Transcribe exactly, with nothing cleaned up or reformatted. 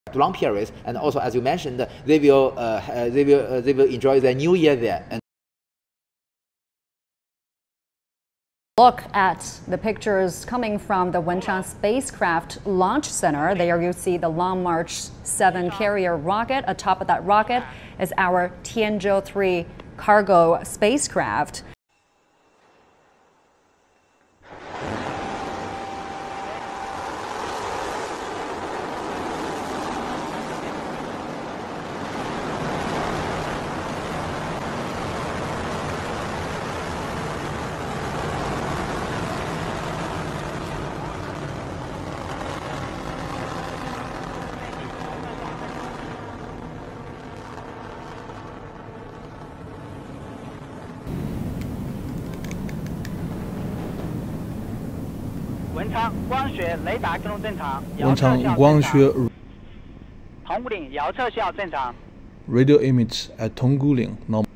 long periods, and also as you mentioned, they will uh, they will uh, they will enjoy their New Year there. And look at the pictures coming from the Wеньchan spacecraft launch center. There you see the Long March seven carrier rocket. Atop of that rocket is our Tianzhou three cargo spacecraft. Wеньchan 光学雷达跟踪正常， Wеньchan 光学铜鼓岭遥测效正常。 radio emits at Tongguling normal.